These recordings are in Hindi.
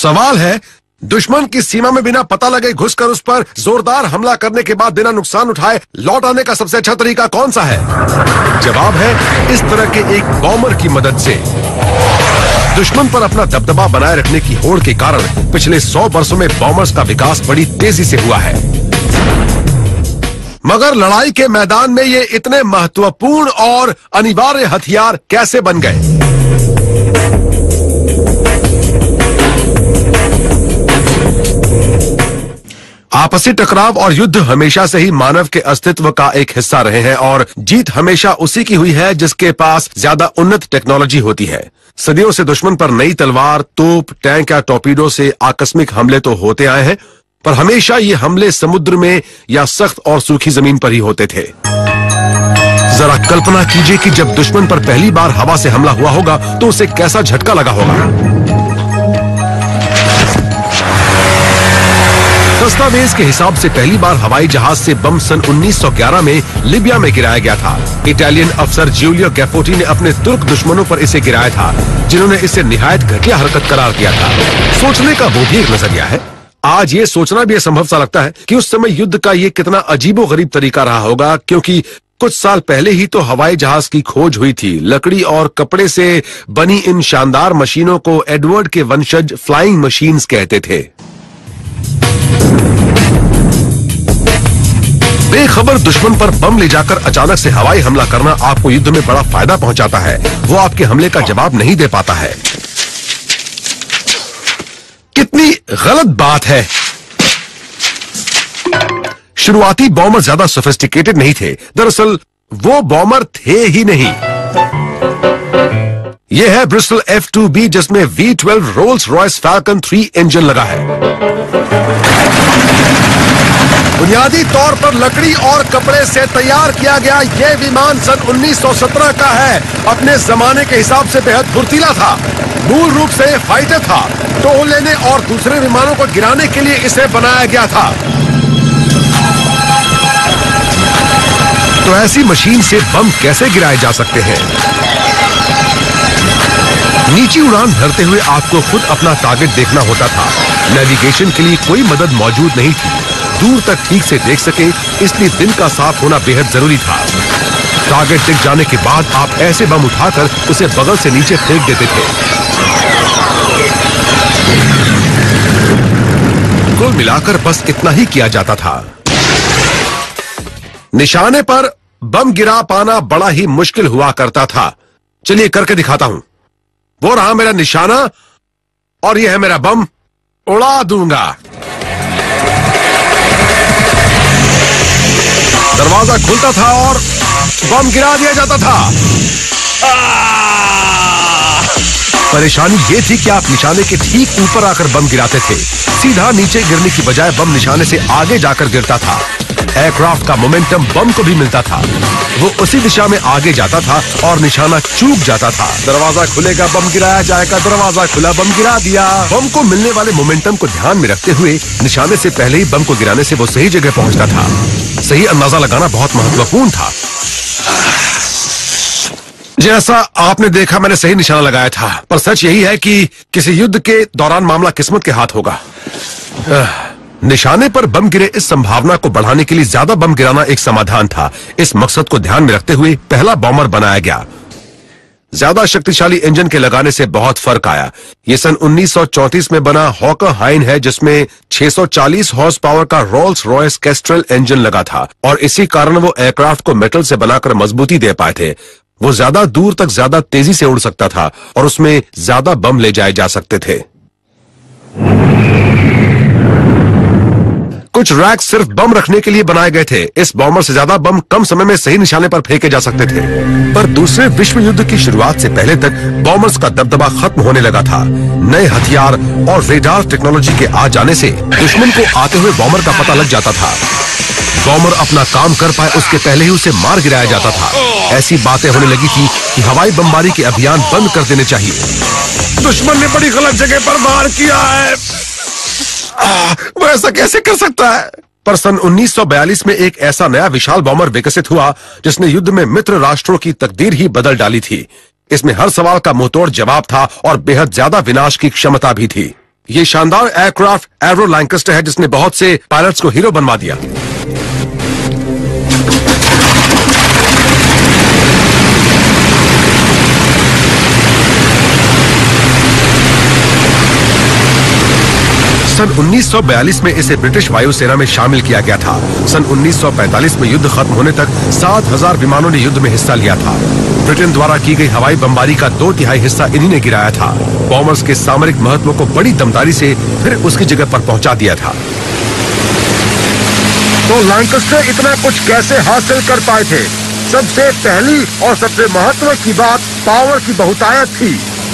सवाल है, दुश्मन की सीमा में बिना पता लगे घुसकर उस पर जोरदार हमला करने के बाद बिना नुकसान उठाए लौट आने का सबसे अच्छा तरीका कौन सा है? जवाब है, इस तरह के एक बॉम्बर की मदद से। दुश्मन पर अपना दबदबा बनाए रखने की होड़ के कारण पिछले 100 वर्षों में बॉम्बर्स का विकास बड़ी तेजी से हुआ है। मगर लड़ाई के मैदान में ये इतने महत्वपूर्ण और अनिवार्य हथियार कैसे बन गए? आपसी टकराव और युद्ध हमेशा से ही मानव के अस्तित्व का एक हिस्सा रहे हैं और जीत हमेशा उसी की हुई है जिसके पास ज्यादा उन्नत टेक्नोलॉजी होती है। सदियों से दुश्मन पर नई तलवार, तोप, टैंक या टॉर्पीडो से आकस्मिक हमले तो होते आए हैं, पर हमेशा ये हमले समुद्र में या सख्त और सूखी जमीन पर ही होते थे। जरा कल्पना कीजिए कि जब दुश्मन पर पहली बार हवा से हमला हुआ होगा तो उसे कैसा झटका लगा होगा। दस्तावेज के हिसाब से पहली बार हवाई जहाज से बम सन 1911 में लीबिया में गिराया गया था। इटालियन अफसर जूलियो गैपोटी ने अपने तुर्क दुश्मनों पर इसे गिराया था, जिन्होंने इसे निहायत घटिया हरकत करार किया था। सोचने का वो भी एक नजरिया है। आज ये सोचना भी असंभव सा लगता है कि उस समय युद्ध का ये कितना अजीबोगरीब तरीका रहा होगा, क्योंकि कुछ साल पहले ही तो हवाई जहाज की खोज हुई थी। लकड़ी और कपड़े से बनी इन शानदार मशीनों को एडवर्ड के वंशज फ्लाइंग मशीन्स कहते थे। बेखबर दुश्मन पर बम ले जाकर अचानक से हवाई हमला करना आपको युद्ध में बड़ा फायदा पहुंचाता है। वो आपके हमले का जवाब नहीं दे पाता है। कितनी गलत बात है। शुरुआती बॉम्बर ज्यादा सोफिस्टिकेटेड नहीं थे। दरअसल वो बॉम्बर थे ही नहीं। यह है ब्रिस्टल F2B, जिसमें V12 Rolls Royce falcon 3 engine लगा है। बुनियादी तौर पर लकड़ी और कपड़े से तैयार किया गया यह विमान सन 1917 का है। अपने जमाने के हिसाब से बेहद फुर्तीला था। मूल रूप से फाइटर था। टोल लेने और दूसरे विमानों को गिराने के लिए इसे बनाया गया था। तो ऐसी मशीन से बम कैसे गिराए जा सकते हैं? नीची उड़ान भरते हुए आपको खुद अपना टारगेट देखना होता था। नेविगेशन के लिए कोई मदद मौजूद नहीं थी। दूर तक ठीक से देख सके, इसलिए दिन का साफ होना बेहद जरूरी था। टारगेट दिख जाने के बाद आप ऐसे बम उठाकर उसे बगल से नीचे फेंक देते थे। कुल मिलाकर बस इतना ही किया जाता था। निशाने पर बम गिरा पाना बड़ा ही मुश्किल हुआ करता था। चलिए करके दिखाता हूं। वो रहा मेरा निशाना और यह है मेरा बम। उड़ा दूंगा। दरवाजा खुलता था और बम गिरा दिया जाता था। परेशानी ये थी कि आप निशाने के ठीक ऊपर आकर बम गिराते थे। सीधा नीचे गिरने की बजाय बम निशाने से आगे जाकर गिरता था। एयरक्राफ्ट का मोमेंटम बम को भी मिलता था। वो उसी दिशा में आगे जाता था और निशाना चूक जाता था। दरवाजा खुलेगा, बम गिराया जाएगा। दरवाजा खुला, बम गिरा दिया। बम को मिलने वाले मोमेंटम को ध्यान में रखते हुए निशाने से पहले ही बम को गिराने से वो सही जगह पहुंचता था। सही अंदाजा लगाना बहुत महत्वपूर्ण था। जैसा आपने देखा, मैंने सही निशाना लगाया था, पर सच यही है कि किसी युद्ध के दौरान मामला किस्मत के हाथ होगा। निशाने पर बम गिरे इस संभावना को बढ़ाने के लिए ज्यादा बम गिराना एक समाधान था। इस मकसद को ध्यान में रखते हुए पहला बॉम्बर बनाया गया। ज्यादा शक्तिशाली इंजन के लगाने से बहुत फर्क आया। यह सन 1934 में बना हॉकर हाइन है, जिसमें 640 हॉर्स पावर का रोल्स रॉयस केस्ट्रल इंजन लगा था और इसी कारण वो एयरक्राफ्ट को मेटल से बनाकर मजबूती दे पाए थे। वो ज्यादा दूर तक ज्यादा तेजी से उड़ सकता था और उसमें ज्यादा बम ले जाए जा सकते थे। कुछ रैक सिर्फ बम रखने के लिए बनाए गए थे। इस बॉम्बर से ज्यादा बम कम समय में सही निशाने पर फेंके जा सकते थे। पर दूसरे विश्व युद्ध की शुरुआत से पहले तक बॉम्बर्स का दबदबा खत्म होने लगा था। नए हथियार और रेडार टेक्नोलॉजी के आ जाने से दुश्मन को आते हुए बॉम्बर का पता लग जाता था। बॉम्बर अपना काम कर पाए उसके पहले ही उसे मार गिराया जाता था। ऐसी बातें होने लगी थी कि हवाई बमबारी के अभियान बंद कर देने चाहिए। दुश्मन ने बड़ी गलत जगह पर वार किया है। वो ऐसा कैसे कर सकता है? पर सन 1942 में एक ऐसा नया विशाल बॉम्बर विकसित हुआ जिसने युद्ध में मित्र राष्ट्रों की तकदीर ही बदल डाली थी। इसमें हर सवाल का मुंहतोड़ जवाब था और बेहद ज्यादा विनाश की क्षमता भी थी। ये शानदार एयरक्राफ्ट एरो लैंकेस्टर है जिसने बहुत से पायलट्स को हीरो बनवा दिया। सन 1942 में इसे ब्रिटिश वायुसेना में शामिल किया गया था। सन 1945 में युद्ध खत्म होने तक 7,000 विमानों ने युद्ध में हिस्सा लिया था। ब्रिटेन द्वारा की गई हवाई बमबारी का 2/3 हिस्सा इन्हीं ने गिराया था। बॉम्बर्स के सामरिक महत्व को बड़ी दमदारी से फिर उसकी जगह पर पहुंचा दिया था। तो लैंकेस्टर इतना कुछ कैसे हासिल कर पाए थे? सबसे पहली और सबसे महत्व की बात पावर की बहुतायत थी।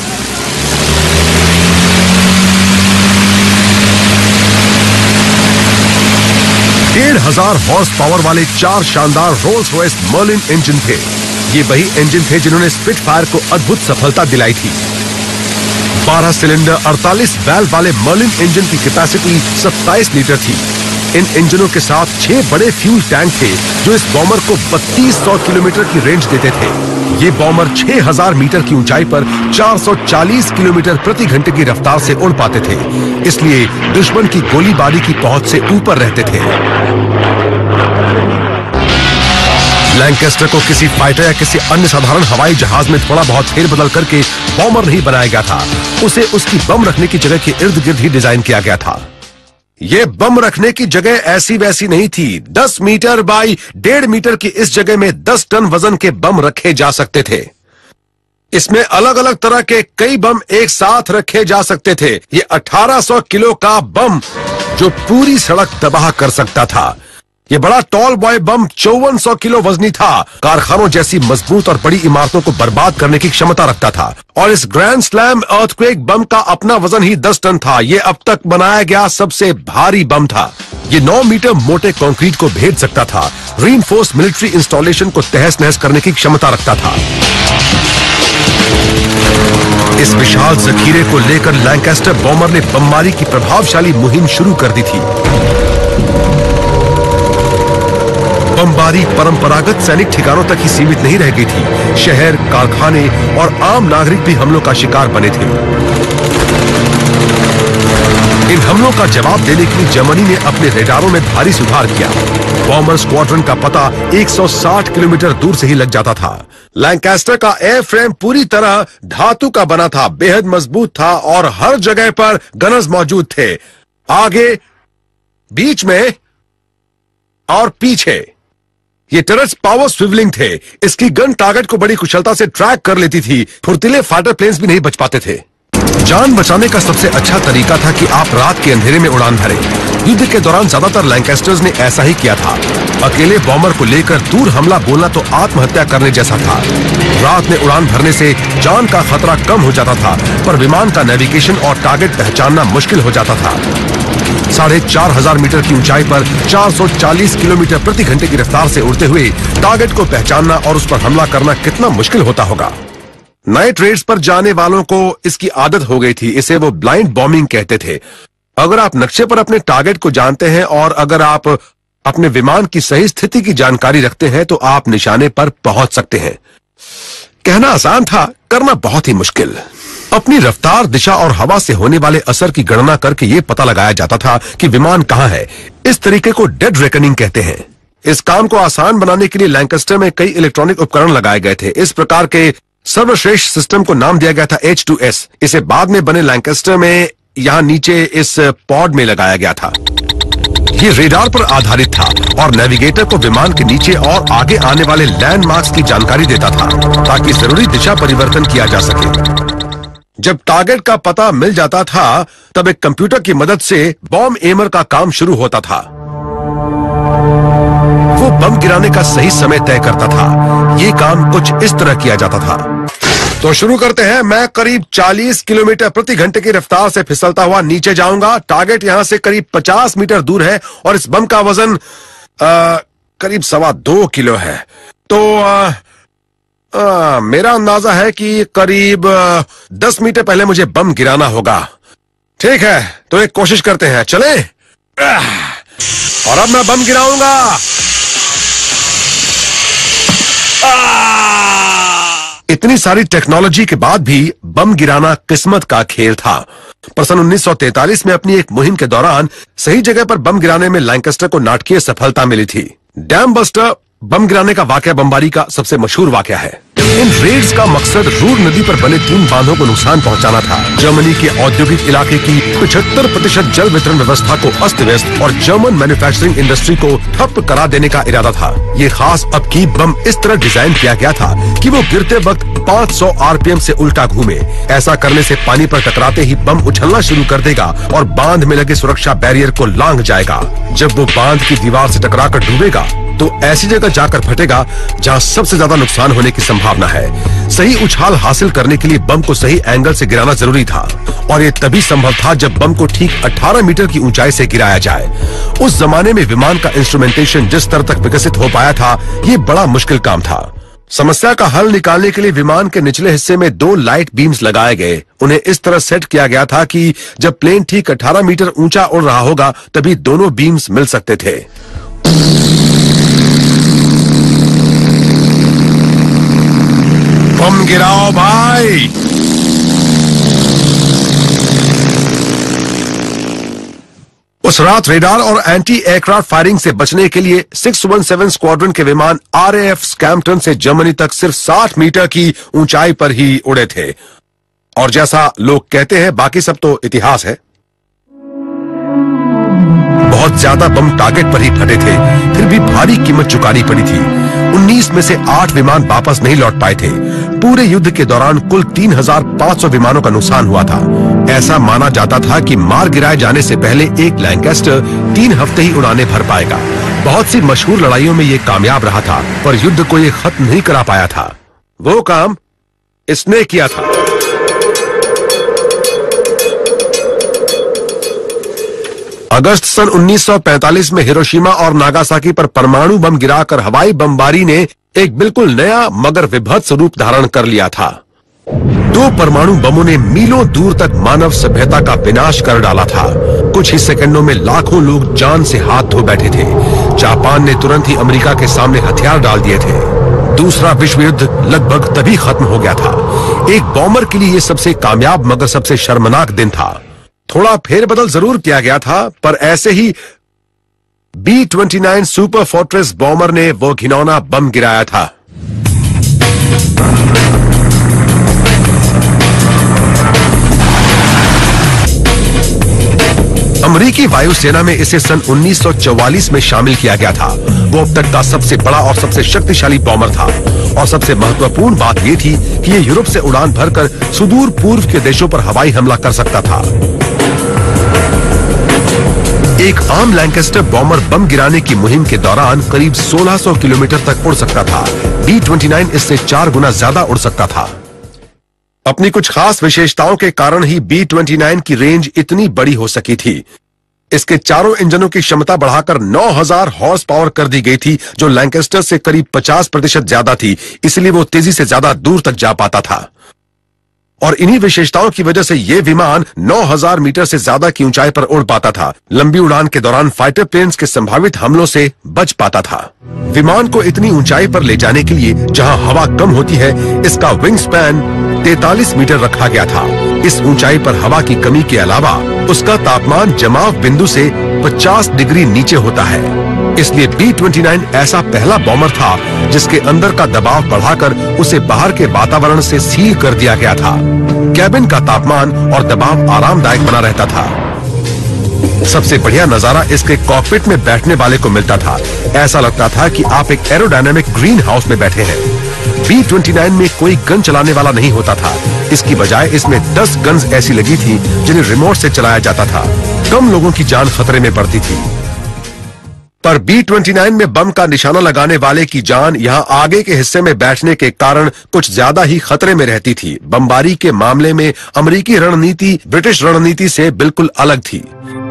1,500 हॉर्स पावर वाले 4 शानदार रोल्स रॉयस मर्लिन इंजन थे। ये वही इंजन थे जिन्होंने स्पिटफायर को अद्भुत सफलता दिलाई थी। 12 सिलेंडर 48 वैल्व वाले मर्लिन इंजन की कैपेसिटी 27 लीटर थी। इन इंजनों के साथ 6 बड़े फ्यूल टैंक थे जो इस बॉम्बर को 3200 किलोमीटर की रेंज देते थे। ये बॉम्बर 6,000 मीटर की ऊंचाई पर 440 किलोमीटर प्रति घंटे की रफ्तार से उड़ पाते थे, इसलिए दुश्मन की गोलीबारी की पहुंच से ऊपर रहते थे। लैंकेस्टर को किसी फाइटर या किसी अन्य साधारण हवाई जहाज में थोड़ा बहुत फेरबदल करके बॉम्बर नहीं बनाया गया था। उसे उसकी बम रखने की जगह के इर्द गिर्द ही डिजाइन किया गया था। ये बम रखने की जगह ऐसी वैसी नहीं थी। 10 मीटर बाई 1.5 मीटर की इस जगह में 10 टन वजन के बम रखे जा सकते थे। इसमें अलग अलग तरह के कई बम एक साथ रखे जा सकते थे। ये 1800 किलो का बम जो पूरी सड़क तबाह कर सकता था। ये बड़ा टॉल बॉय बम 5400 किलो वजनी था। कारखानों जैसी मजबूत और बड़ी इमारतों को बर्बाद करने की क्षमता रखता था। और इस ग्रैंड स्लैम अर्थक्वेक बम का अपना वजन ही 10 टन था। ये अब तक बनाया गया सबसे भारी बम था। ये 9 मीटर मोटे कंक्रीट को भेद सकता था। रीइंफोर्स्ड मिलिट्री इंस्टॉलेशन को तहस नहस करने की क्षमता रखता था। इस विशाल जखीरे को लेकर लैंकेस्टर बॉम्बर ने बमबारी की प्रभावशाली मुहिम शुरू कर दी थी। बमबारी परंपरागत सैनिक ठिकानों तक ही सीमित नहीं रह गई थी। शहर, कारखाने और आम नागरिक भी हमलों का शिकार बने थे। इन हमलों का जवाब देने के लिए जर्मनी ने अपने रेडारों में भारी सुधार किया। बॉम्बर स्क्वाड्रन का पता 160 किलोमीटर दूर से ही लग जाता था। लैंकेस्टर का एयर फ्रेम पूरी तरह धातु का बना था, बेहद मजबूत था और हर जगह पर गनर्स मौजूद थे, आगे, बीच में और पीछे। ये टर्रेट्स पावर स्विवलिंग थे। इसकी गन टारगेट को बड़ी कुशलता से ट्रैक कर लेती थी। फुर्तीले फाइटर प्लेन्स भी नहीं बच पाते थे। जान बचाने का सबसे अच्छा तरीका था कि आप रात के अंधेरे में उड़ान भरें। युद्ध के दौरान ज्यादातर लैंकेस्टर्स ने ऐसा ही किया था। अकेले बॉम्बर को लेकर दूर हमला बोलना तो आत्महत्या करने जैसा था। रात में उड़ान भरने से जान का खतरा कम हो जाता था, पर विमान का नेविगेशन और टारगेट पहचानना मुश्किल हो जाता था। 4,500 मीटर की ऊंचाई पर 440 किलोमीटर प्रति घंटे की रफ्तार से उड़ते हुए टारगेट को पहचानना और उस पर हमला करना कितना मुश्किल होता होगा। नाइट रेड्स पर जाने वालों को इसकी आदत हो गई थी। इसे वो ब्लाइंड बॉम्बिंग कहते थे। अगर आप नक्शे पर अपने टारगेट को जानते हैं और अगर आप अपने विमान की सही स्थिति की जानकारी रखते हैं तो आप निशाने पर पहुंच सकते हैं। कहना आसान था, करना बहुत ही मुश्किल। अपनी रफ्तार, दिशा और हवा से होने वाले असर की गणना करके यह पता लगाया जाता था कि विमान कहां है। इस तरीके को डेड रेकनिंग कहते हैं। इस काम को आसान बनाने के लिए लैंकेस्टर में कई इलेक्ट्रॉनिक उपकरण लगाए गए थे। इस प्रकार के सर्वश्रेष्ठ सिस्टम को नाम दिया गया था H2S। इसे बाद में बने लैंकेस्टर में यहां नीचे इस पॉड में लगाया गया था। ये रेडार पर आधारित था और नेविगेटर को विमान के नीचे और आगे आने वाले लैंडमार्क्स की जानकारी देता था ताकि जरूरी दिशा परिवर्तन किया जा सके। जब टारगेट का पता मिल जाता था तब एक कंप्यूटर की मदद से बॉम्ब एमर का काम शुरू होता था। वो बम गिराने का सही समय तय करता था। ये काम कुछ इस तरह किया जाता था। तो शुरू करते हैं। मैं करीब 40 किलोमीटर प्रति घंटे की रफ्तार से फिसलता हुआ नीचे जाऊंगा। टारगेट यहां से करीब 50 मीटर दूर है और इस बम का वजन करीब 2.25 किलो है। तो मेरा अंदाजा है कि करीब 10 मीटर पहले मुझे बम गिराना होगा। ठीक है, तो एक कोशिश करते हैं। चलें? और अब मैं बम गिराऊंगा। इतनी सारी टेक्नोलॉजी के बाद भी बम गिराना किस्मत का खेल था। पर सन 1943 में अपनी एक मुहिम के दौरान सही जगह पर बम गिराने में लैंकेस्टर को नाटकीय सफलता मिली थी। डैम बस्टर बम गिराने का वाकया बमबारी का सबसे मशहूर वाकया है। इन रेड्स का मकसद रूर नदी पर बने 3 बांधों को नुकसान पहुंचाना था। जर्मनी के औद्योगिक इलाके की 75% जल वितरण व्यवस्था को अस्त व्यस्त और जर्मन मैन्युफैक्चरिंग इंडस्ट्री को ठप करा देने का इरादा था। ये खास अपकी बम इस तरह डिजाइन किया गया था कि वो गिरते वक्त 500 आरपीएम से उल्टा घूमे। ऐसा करने से पानी पर टकराते ही बम उछलना शुरू कर देगा और बांध में लगे सुरक्षा बैरियर को लांघ जाएगा। जब वो बांध की दीवार से टकराकर डूबेगा तो ऐसी जगह जाकर फटेगा जहां सबसे ज्यादा नुकसान होने की संभावना है। सही उछाल हासिल करने के लिए बम को सही एंगल से गिराना जरूरी था और ये तभी संभव था जब बम को ठीक 18 मीटर की ऊंचाई से गिराया जाए। उस जमाने में विमान का इंस्ट्रूमेंटेशन जिस स्तर तक विकसित हो पाया था, ये बड़ा मुश्किल काम था। समस्या का हल निकालने के लिए विमान के निचले हिस्से में 2 लाइट बीम्स लगाए गए। उन्हें इस तरह सेट किया गया था कि जब प्लेन ठीक 18 मीटर ऊंचा उड़ रहा होगा तभी दोनों बीम्स मिल सकते थे। बम गिराओ भाई। उस रात रेडार और एंटी एयरक्राफ्ट फायरिंग से बचने के लिए 617 स्क्वाड्रन के विमान RAF स्कैम्पटन से जर्मनी तक सिर्फ 60 मीटर की ऊंचाई पर ही उड़े थे। और जैसा लोग कहते हैं, बाकी सब तो इतिहास है। बहुत ज्यादा बम टारगेट पर ही फटे थे, फिर भी भारी कीमत चुकानी पड़ी थी। 19 में से 8 विमान वापस नहीं लौट पाए थे। पूरे युद्ध के दौरान कुल 3500 विमानों का नुकसान हुआ था। ऐसा माना जाता था कि मार गिराए जाने से पहले एक लैंकेस्टर 3 हफ्ते ही उड़ानें भर पाएगा। बहुत सी मशहूर लड़ाइयों में ये कामयाब रहा था, पर युद्ध को ये खत्म नहीं करा पाया था। वो काम इसने किया था। अगस्त सन 1945 में हिरोशिमा और नागासाकी पर परमाणु बम गिराकर हवाई बमबारी ने एक बिल्कुल नया मगर विभत्स रूप धारण कर लिया था। 2 परमाणु बमों ने मीलों दूर तक मानव सभ्यता का विनाश कर डाला था। कुछ ही सेकंडों में लाखों लोग जान से हाथ धो बैठे थे। जापान ने तुरंत ही अमेरिका के सामने हथियार डाल दिए थे। दूसरा विश्व युद्ध लगभग तभी खत्म हो गया था। एक बॉम्बर के लिए यह सबसे कामयाब मगर सबसे शर्मनाक दिन था। थोड़ा फेरबदल जरूर किया गया था, पर ऐसे ही B-29 सुपर फोर्ट्रेस बॉम्बर ने वो घिनौना बम गिराया था। अमेरिकी वायुसेना में इसे सन 1944 में शामिल किया गया था। वो अब तक का सबसे बड़ा और सबसे शक्तिशाली बॉम्बर था। और सबसे महत्वपूर्ण बात यह थी कि ये यूरोप से उड़ान भरकर सुदूर पूर्व के देशों पर हवाई हमला कर सकता था। एक आम लैंकेस्टर बॉम्बर बम गिराने की मुहिम के दौरान करीब 1600 किलोमीटर तक उड़ सकता था। B-29 इससे 4 गुना ज्यादा उड़ सकता था। अपनी कुछ खास विशेषताओं के कारण ही B-29 की रेंज इतनी बड़ी हो सकी थी। इसके चारों इंजनों की क्षमता बढ़ाकर 9000 हॉर्स पावर कर दी गई थी, जो लैंकेस्टर से करीब 50% ज्यादा थी। इसलिए वो तेजी से ज्यादा दूर तक जा पाता था। और इन्हीं विशेषताओं की वजह से ये विमान 9000 मीटर से ज्यादा की ऊंचाई पर उड़ पाता था। लंबी उड़ान के दौरान फाइटर प्लेन्स के संभावित हमलों से बच पाता था। विमान को इतनी ऊंचाई पर ले जाने के लिए जहां हवा कम होती है, इसका विंग स्पैन 43 मीटर रखा गया था। इस ऊंचाई पर हवा की कमी के अलावा उसका तापमान जमाव बिंदु से 50 डिग्री नीचे होता है। इसलिए B-29 ऐसा पहला बॉम्बर था जिसके अंदर का दबाव बढ़ाकर उसे बाहर के वातावरण से सील कर दिया गया था। कैबिन का तापमान और दबाव आरामदायक बना रहता था। सबसे बढ़िया नजारा इसके कॉकपिट में बैठने वाले को मिलता था। ऐसा लगता था कि आप एक एरोडायनामिक ग्रीन हाउस में बैठे हैं। B-29 में कोई गन चलाने वाला नहीं होता था। इसकी बजाय इसमें 10 गन्स ऐसी लगी थी जिन्हें रिमोट से चलाया जाता था। कम लोगों की जान खतरे में पड़ती थी। पर B-29 में बम का निशाना लगाने वाले की जान यहां आगे के हिस्से में बैठने के कारण कुछ ज्यादा ही खतरे में रहती थी। बमबारी के मामले में अमेरिकी रणनीति ब्रिटिश रणनीति से बिल्कुल अलग थी।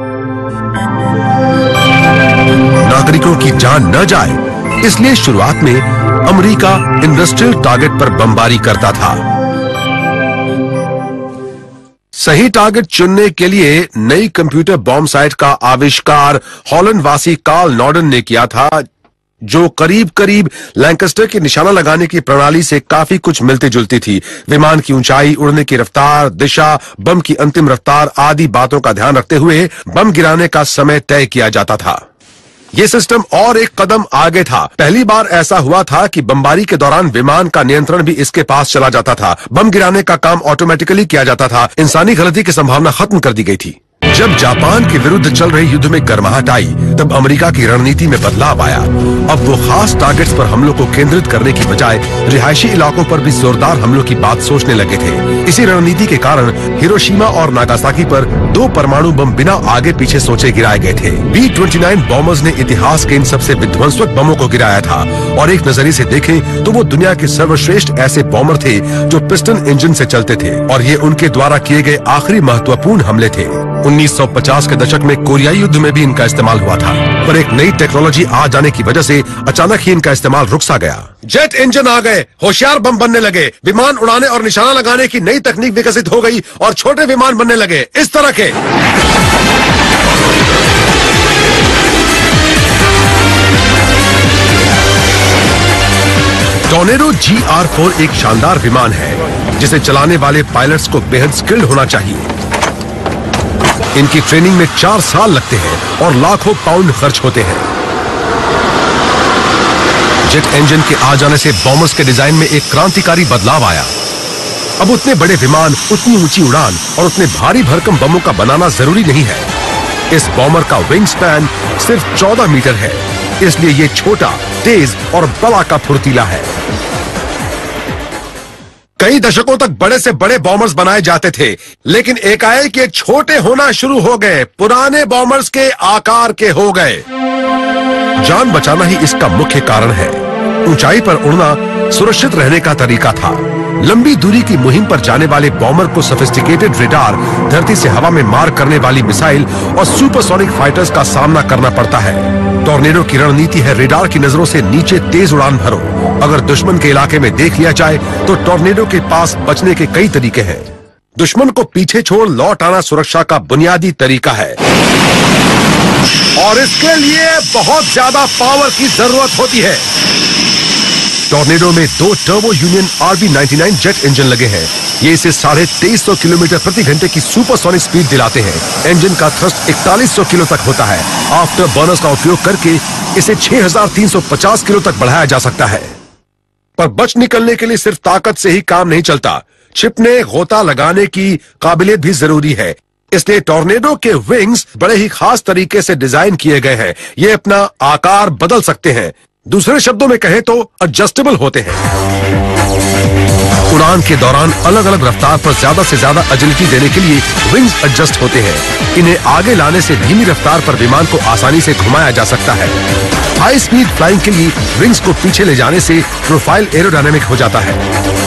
नागरिकों की जान न जाए, इसलिए शुरुआत में अमेरिका इंडस्ट्रियल टारगेट पर बमबारी करता था। सही टारगेट चुनने के लिए नई कंप्यूटर बॉम्ब साइट का आविष्कार हॉलैंड वासी कार्ल नॉर्डन ने किया था, जो करीब करीब लैंकस्टर की निशाना लगाने की प्रणाली से काफी कुछ मिलती जुलती थी। विमान की ऊंचाई, उड़ने की रफ्तार, दिशा, बम की अंतिम रफ्तार आदि बातों का ध्यान रखते हुए बम गिराने का समय तय किया जाता था। ये सिस्टम और एक कदम आगे था। पहली बार ऐसा हुआ था कि बमबारी के दौरान विमान का नियंत्रण भी इसके पास चला जाता था। बम गिराने का काम ऑटोमेटिकली किया जाता था। इंसानी गलती की संभावना खत्म कर दी गई थी। जब जापान के विरुद्ध चल रहे युद्ध में गर्माहट आई, तब अमेरिका की रणनीति में बदलाव आया। अब वो खास टारगेट्स पर हमलों को केंद्रित करने की बजाय रिहायशी इलाकों पर भी जोरदार हमलों की बात सोचने लगे थे। इसी रणनीति के कारण हिरोशिमा और नागासाकी पर 2 परमाणु बम बिना आगे पीछे सोचे गिराए गए थे। B-29 बॉम्बर्स ने इतिहास के इन सबसे विध्वंसक बमों को गिराया था, और एक नजरिए से देखें तो वो दुनिया के सर्वश्रेष्ठ ऐसे बॉम्बर थे जो पिस्टन इंजन से चलते थे, और ये उनके द्वारा किए गए आखिरी महत्वपूर्ण हमले थे। 1950 के दशक में कोरियाई युद्ध में भी इनका इस्तेमाल हुआ था, पर एक नई टेक्नोलॉजी आ जाने की वजह से अचानक ही इनका इस्तेमाल रुक सा गया। जेट इंजन आ गए, होशियार बम बनने लगे, विमान उड़ाने और निशाना लगाने की नई तकनीक विकसित हो गई, और छोटे विमान बनने लगे इस तरह के। टॉर्नेडो GR4 एक शानदार विमान है जिसे चलाने वाले पायलट्स को बेहद स्किल्ड होना चाहिए। इनकी ट्रेनिंग में 4 साल लगते हैं और लाखों पाउंड खर्च होते हैं। जेट इंजन के आ जाने से बॉम्बर्स के डिजाइन में एक क्रांतिकारी बदलाव आया। अब उतने बड़े विमान, उतनी ऊंची उड़ान और उतने भारी भरकम बमों का बनाना जरूरी नहीं है। इस बॉम्बर का विंग स्पैन सिर्फ 14 मीटर है, इसलिए ये छोटा, तेज और बड़ा का फुर्तीला है। कई दशकों तक बड़े से बड़े बॉम्बर्स बनाए जाते थे, लेकिन एकाएक ये छोटे होना शुरू हो गए, पुराने बॉम्बर्स के आकार के हो गए। जान बचाना ही इसका मुख्य कारण है। ऊंचाई पर उड़ना सुरक्षित रहने का तरीका था। लंबी दूरी की मुहिम पर जाने वाले बॉम्बर को सोफिस्टिकेटेड रेडार, धरती से हवा में मार करने वाली मिसाइल और सुपरसोनिक फाइटर्स का सामना करना पड़ता है। टॉर्नेडो की रणनीति है रेडार की नजरों से नीचे तेज उड़ान भरो। अगर दुश्मन के इलाके में देख लिया जाए तो टॉर्नेडो के पास बचने के कई तरीके हैं। दुश्मन को पीछे छोड़ लौट आना सुरक्षा का बुनियादी तरीका है, और इसके लिए बहुत ज्यादा पावर की जरूरत होती है। टॉर्नेडो में 2 turbo union RB-99 jet engine लगे हैं। ये इसे 2350 किलोमीटर प्रति घंटे की सुपरसोनिक स्पीड दिलाते हैं। इंजन का थ्रस्ट 4100 किलो तक होता है। आफ्टर बर्नर्स का उपयोग करके इसे 6350 किलो तक बढ़ाया जा सकता है। पर बच निकलने के लिए सिर्फ ताकत से ही काम नहीं चलता। छिपने, गोता लगाने की काबिलियत भी जरूरी है। इसलिए टॉर्नेडो के विंग्स बड़े ही खास तरीके से डिजाइन किए गए हैं। ये अपना आकार बदल सकते हैं। दूसरे शब्दों में कहें तो एडजस्टेबल होते हैं। उड़ान के दौरान अलग अलग रफ्तार पर ज्यादा से ज्यादा एजिलिटी देने के लिए विंग्स एडजस्ट होते हैं। इन्हें आगे लाने से धीमी रफ्तार पर विमान को आसानी से घुमाया जा सकता है। हाई स्पीड फ्लाइंग के लिए विंग्स को पीछे ले जाने से प्रोफाइल एरोडायनेमिक हो जाता है।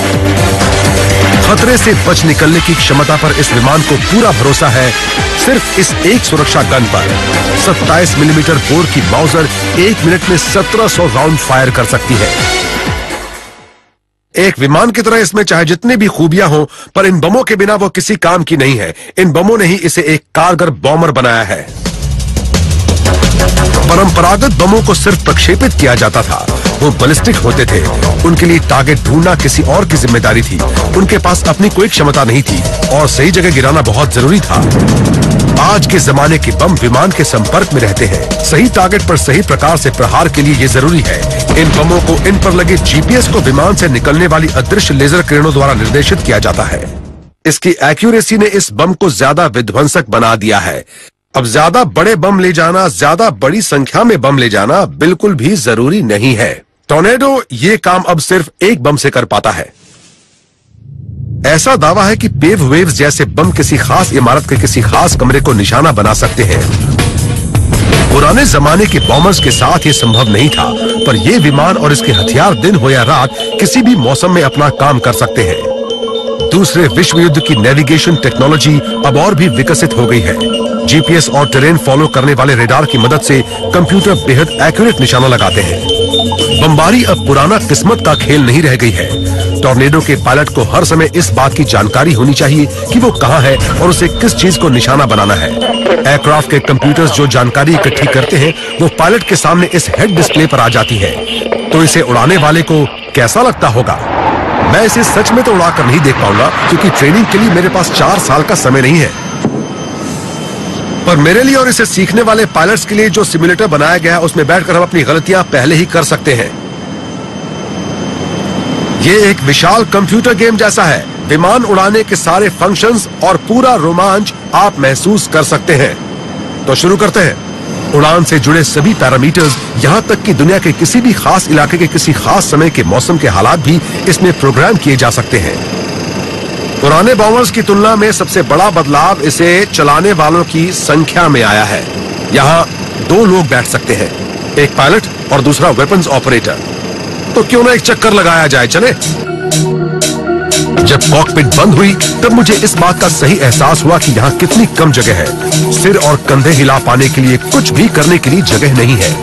खतरे से बच निकलने की क्षमता पर इस विमान को पूरा भरोसा है, सिर्फ इस एक सुरक्षा गन पर। 27 मिलीमीटर बोर की माउजर 1 मिनट में 1700 राउंड फायर कर सकती है। एक विमान की तरह इसमें चाहे जितनी भी खूबियां हो, पर इन बमों के बिना वो किसी काम की नहीं है। इन बमों ने ही इसे एक कारगर बॉम्बर बनाया है। परंपरागत बमों को सिर्फ प्रक्षेपित किया जाता था, वो बैलिस्टिक होते थे। उनके लिए टारगेट ढूंढना किसी और की जिम्मेदारी थी। उनके पास अपनी कोई क्षमता नहीं थी, और सही जगह गिराना बहुत जरूरी था। आज के जमाने के बम विमान के संपर्क में रहते हैं। सही टारगेट पर सही प्रकार से प्रहार के लिए ये जरूरी है। इन बमों को इन पर लगे GPS को विमान से निकलने वाली अदृश्य लेजर किरणों द्वारा निर्देशित किया जाता है। इसकी एक्यूरेसी ने इस बम को ज्यादा विध्वंसक बना दिया है। अब ज्यादा बड़े बम ले जाना, ज्यादा बड़ी संख्या में बम ले जाना बिल्कुल भी जरूरी नहीं है। टॉर्नेडो ये काम अब सिर्फ एक बम से कर पाता है। ऐसा दावा है कि पेव वेव्स जैसे बम किसी खास इमारत के किसी खास कमरे को निशाना बना सकते हैं। पुराने जमाने के बॉम्बर्स के साथ ये संभव नहीं था, पर यह विमान और इसके हथियार दिन हो या रात किसी भी मौसम में अपना काम कर सकते हैं। दूसरे विश्व युद्ध की नेविगेशन टेक्नोलॉजी अब और भी विकसित हो गई है। जीपीएस और टेरेन फॉलो करने वाले रेडार की मदद से कंप्यूटर बेहद एक्यूरेट निशाना लगाते हैं। बमबारी अब पुराना किस्मत का खेल नहीं रह गई है। टॉर्नेडो के पायलट को हर समय इस बात की जानकारी होनी चाहिए कि वो कहाँ है और उसे किस चीज को निशाना बनाना है। एयरक्राफ्ट के कंप्यूटर्स जो जानकारी इकट्ठी करते हैं वो पायलट के सामने इस हेड डिस्प्ले पर आ जाती है। तो इसे उड़ाने वाले को कैसा लगता होगा? मैं इसे सच में तो उड़ाकर नहीं देख पाऊंगा क्योंकि ट्रेनिंग के लिए मेरे पास 4 साल का समय नहीं है। पर मेरे लिए और इसे सीखने वाले पायलट्स के लिए जो सिमुलेटर बनाया गया है उसमें बैठकर हम अपनी गलतियां पहले ही कर सकते हैं। ये एक विशाल कंप्यूटर गेम जैसा है। विमान उड़ाने के सारे फंक्शंस और पूरा रोमांच आप महसूस कर सकते हैं। तो शुरू करते हैं। उड़ान से जुड़े सभी पैरामीटर्स, यहां तक कि दुनिया के किसी भी खास इलाके के किसी खास समय के मौसम के हालात भी इसमें प्रोग्राम किए जा सकते हैं। पुराने बॉम्बर्स की तुलना में सबसे बड़ा बदलाव इसे चलाने वालों की संख्या में आया है। यहाँ 2 लोग बैठ सकते हैं, एक पायलट और दूसरा वेपन्स ऑपरेटर। तो क्यों ना एक चक्कर लगाया जाए, चले? जब कॉकपिट बंद हुई तब मुझे इस बात का सही एहसास हुआ कि यहाँ कितनी कम जगह है। सिर और कंधे हिला पाने के लिए कुछ भी करने के लिए जगह नहीं है।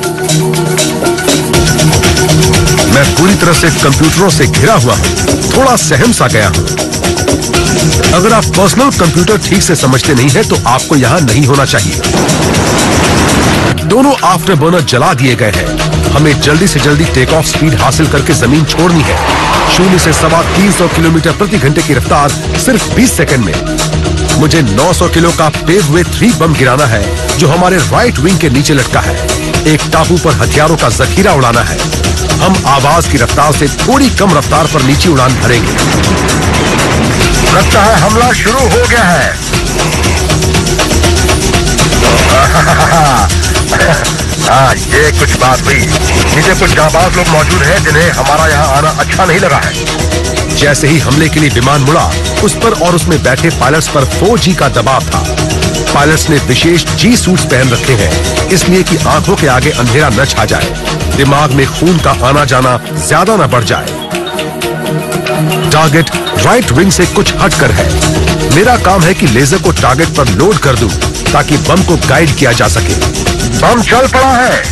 मैं पूरी तरह से कंप्यूटरों से घिरा हुआ हूँ, थोड़ा सहम सा गया हूँ। अगर आप पर्सनल कंप्यूटर ठीक से समझते नहीं हैं तो आपको यहाँ नहीं होना चाहिए। दोनों आफ्टर बर्नर जला दिए गए हैं। हमें जल्दी से जल्दी टेक ऑफ स्पीड हासिल करके जमीन छोड़नी है। 0 से 350 किलोमीटर प्रति घंटे की रफ्तार सिर्फ 20 सेकंड में। मुझे 900 किलो का पेव वे 3 बम गिराना है जो हमारे राइट विंग के नीचे लटका है। एक टापू पर हथियारों का जखीरा उड़ाना है। हम आवाज की रफ्तार से थोड़ी कम रफ्तार पर नीचे उड़ान भरेंगे। लगता है हमला शुरू हो गया है। हाँ, ये कुछ बात हुई। नीचे कुछ जाबाज लोग मौजूद हैं जिन्हें हमारा यहाँ आना अच्छा नहीं लगा है। जैसे ही हमले के लिए विमान मुड़ा, उस पर और उसमें बैठे पायलट्स पर 4G का दबाव था। पायलट्स ने विशेष G सूट्स पहन रखे हैं, इसलिए कि आंखों के आगे अंधेरा न छा जाए, दिमाग में खून का आना जाना ज्यादा न बढ़ जाए। टारगेट राइट विंग से कुछ हटकर है। मेरा काम है कि लेजर को टारगेट पर लोड कर दूं ताकि बम को गाइड किया जा सके। बम चल पड़ा है।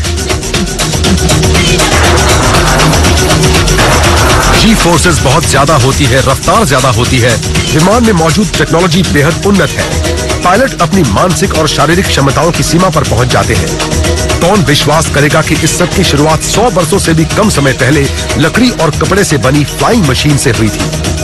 जी फोर्सेस बहुत ज्यादा होती है, रफ्तार ज्यादा होती है। विमान में मौजूद टेक्नोलॉजी बेहद उन्नत है। पायलट अपनी मानसिक और शारीरिक क्षमताओं की सीमा पर पहुंच जाते हैं। कौन विश्वास करेगा कि इस सब की शुरुआत 100 वर्षों से भी कम समय पहले लकड़ी और कपड़े से बनी फ्लाइंग मशीन से हुई थी।